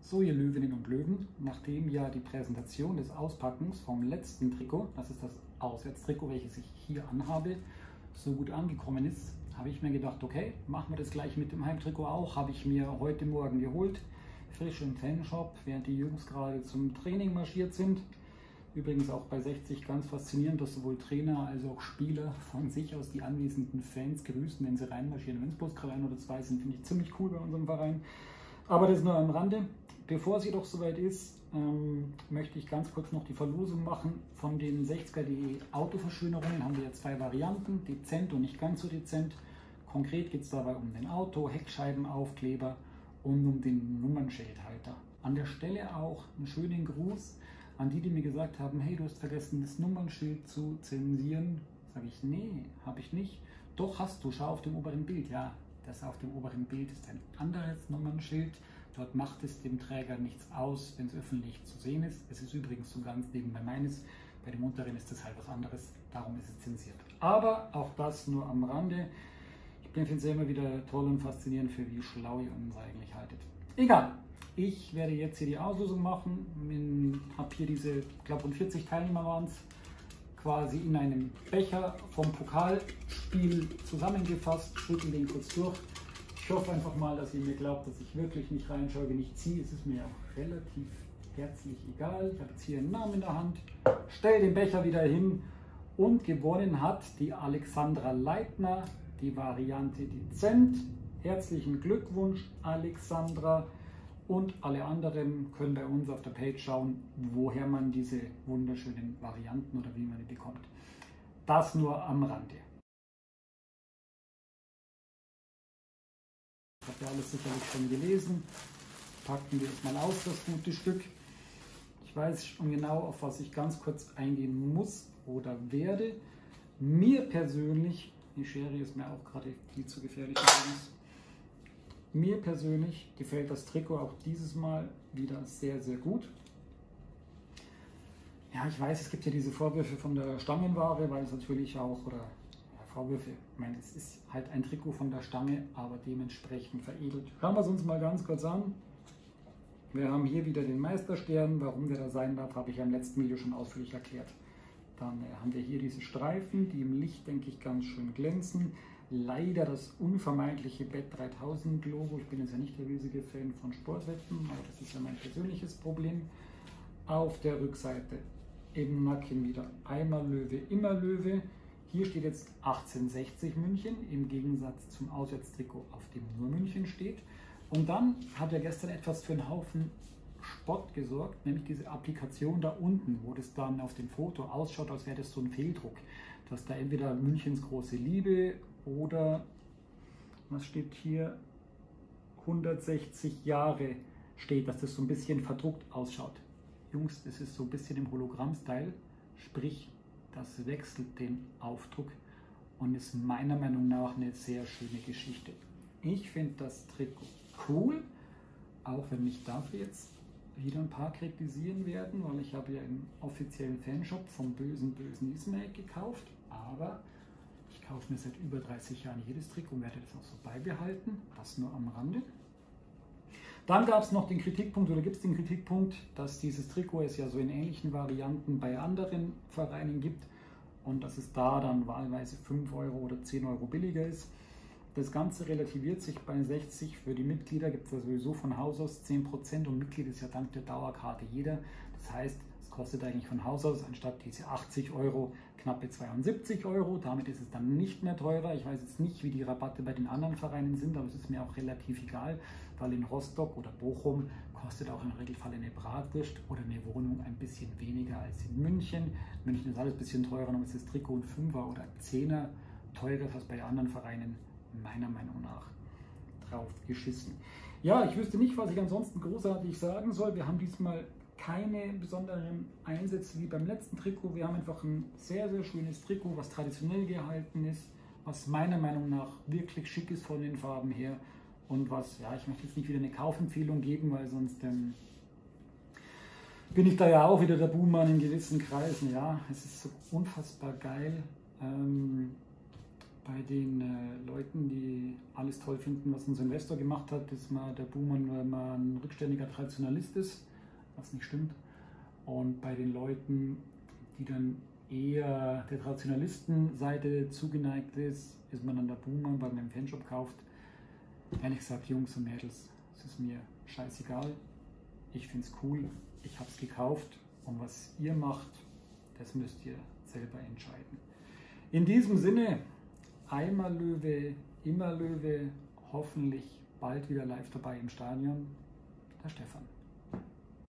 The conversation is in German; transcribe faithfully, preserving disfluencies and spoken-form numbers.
So, ihr Löwinnen und Löwen, nachdem ja die Präsentation des Auspackens vom letzten Trikot, das ist das Auswärtstrikot, welches ich hier anhabe, so gut angekommen ist, habe ich mir gedacht, okay, machen wir das gleich mit dem Heimtrikot auch. Habe ich mir heute Morgen geholt, frisch im Fanshop, während die Jungs gerade zum Training marschiert sind. Übrigens auch bei sechzig ganz faszinierend, dass sowohl Trainer als auch Spieler von sich aus die anwesenden Fans grüßen, wenn sie reinmarschieren. Wenn es bloß gerade ein oder zwei sind, finde ich ziemlich cool bei unserem Verein. Aber das nur am Rande. Bevor sie doch soweit ist, ähm, möchte ich ganz kurz noch die Verlosung machen von den sechziger punkt de Autoverschönerungen. Haben wir ja zwei Varianten, dezent und nicht ganz so dezent. Konkret geht es dabei um den Auto, Heckscheibenaufkleber und um den Nummernschildhalter. An der Stelle auch einen schönen Gruß an die, die mir gesagt haben, hey, du hast vergessen, das Nummernschild zu zensieren. Sage ich, nee, habe ich nicht. Doch, hast du, schau auf dem oberen Bild. Ja, das auf dem oberen Bild ist ein anderes Nummernschild. Dort macht es dem Träger nichts aus, wenn es öffentlich zu sehen ist. Es ist übrigens so ganz nebenbei meines. Bei dem unteren ist das halt was anderes, darum ist es zensiert. Aber auch das nur am Rande. Ich finde es ja immer wieder toll und faszinierend, für wie schlau ihr uns eigentlich haltet. Egal, ich werde jetzt hier die Auslosung machen. Ich habe hier diese, ich glaube, rund vierzig Teilnehmer waren es, quasi in einem Becher vom Pokalspiel zusammengefasst. Schütteln den kurz durch. Ich hoffe einfach mal, dass ihr mir glaubt, dass ich wirklich nicht reinschaue, wenn ich ziehe. Es ist mir auch relativ herzlich egal. Ich habe jetzt hier einen Namen in der Hand, stelle den Becher wieder hin und gewonnen hat die Alexandra Leitner, die Variante dezent. Herzlichen Glückwunsch, Alexandra. Und alle anderen können bei uns auf der Page schauen, woher man diese wunderschönen Varianten oder wie man die bekommt. Das nur am Rande. Habt ihr alles sicherlich schon gelesen. Packen wir es mal aus, das gute Stück. Ich weiß schon genau, auf was ich ganz kurz eingehen muss oder werde. Mir persönlich, die Schere ist mir auch gerade viel zu gefährlich übrigens. Mir persönlich gefällt das Trikot auch dieses Mal wieder sehr, sehr gut. Ja, ich weiß, es gibt ja diese Vorwürfe von der Stangenware, weil es natürlich auch, oder ja, Vorwürfe, ich meine, es ist halt ein Trikot von der Stange, aber dementsprechend veredelt. Schauen wir es uns mal ganz kurz an. Wir haben hier wieder den Meisterstern. Warum der da sein darf, habe ich ja im letzten Video schon ausführlich erklärt. Dann äh, haben wir hier diese Streifen, die im Licht, denke ich, ganz schön glänzen. Leider das unvermeidliche Bet dreitausend Logo. Ich bin jetzt ja nicht der riesige Fan von Sportwetten, aber das ist ja mein persönliches Problem. Auf der Rückseite im Nacken wieder einmal Löwe, immer Löwe. Hier steht jetzt achtzehnhundertsechzig München, im Gegensatz zum Auswärtstrikot, auf dem nur München steht. Und dann hat er gestern etwas für einen Haufen Spott gesorgt, nämlich diese Applikation da unten, wo das dann auf dem Foto ausschaut, als wäre das so ein Fehldruck. Dass da entweder Münchens große Liebe oder, was steht hier, hundertsechzig Jahre steht, dass das so ein bisschen verdruckt ausschaut. Jungs, das ist so ein bisschen im Hologramm-Style, sprich, das wechselt den Aufdruck und ist meiner Meinung nach eine sehr schöne Geschichte. Ich finde das Trikot cool, auch wenn mich dafür jetzt wieder ein paar kritisieren werden, weil ich habe ja im offiziellen Fanshop vom bösen, bösen Ismail gekauft, aber ich kaufe mir seit über dreißig Jahren jedes Trikot und werde das auch so beibehalten, das nur am Rande. Dann gab es noch den Kritikpunkt, oder gibt es den Kritikpunkt, dass dieses Trikot es ja so in ähnlichen Varianten bei anderen Vereinen gibt und dass es da dann wahlweise fünf Euro oder zehn Euro billiger ist. Das Ganze relativiert sich bei sechzig. Für die Mitglieder gibt es ja sowieso von Haus aus zehn Prozent und Mitglied ist ja dank der Dauerkarte jeder. Das heißt, es kostet eigentlich von Haus aus anstatt diese achtzig Euro knappe zweiundsiebzig Euro. Damit ist es dann nicht mehr teurer. Ich weiß jetzt nicht, wie die Rabatte bei den anderen Vereinen sind, aber es ist mir auch relativ egal, weil in Rostock oder Bochum kostet auch im Regelfall eine Bratwurst oder eine Wohnung ein bisschen weniger als in München. München ist alles ein bisschen teurer, aber es ist Trikot ein Fünfer oder Zehner teurer als bei anderen Vereinen meiner Meinung nach drauf geschissen. Ja, ich wüsste nicht, was ich ansonsten großartig sagen soll. Wir haben diesmal keine besonderen Einsätze wie beim letzten Trikot. Wir haben einfach ein sehr, sehr schönes Trikot, was traditionell gehalten ist, was meiner Meinung nach wirklich schick ist von den Farben her und was, ja, ich möchte jetzt nicht wieder eine Kaufempfehlung geben, weil sonst ähm, bin ich da ja auch wieder der Buhmann in gewissen Kreisen. Ja, es ist so unfassbar geil. Ähm, bei den äh, Leuten, die alles toll finden, was unser Investor gemacht hat, ist mal der Buhmann, weil man ein rückständiger Traditionalist ist, was nicht stimmt. Und bei den Leuten, die dann eher der Traditionalistenseite zugeneigt ist, ist man dann der Buhmann, weil man im Fanshop kauft. Ehrlich gesagt, Jungs und Mädels, es ist mir scheißegal. Ich finde es cool, ich habe es gekauft und was ihr macht, das müsst ihr selber entscheiden. In diesem Sinne, einmal Löwe, immer Löwe, hoffentlich bald wieder live dabei im Stadion. Der Stefan.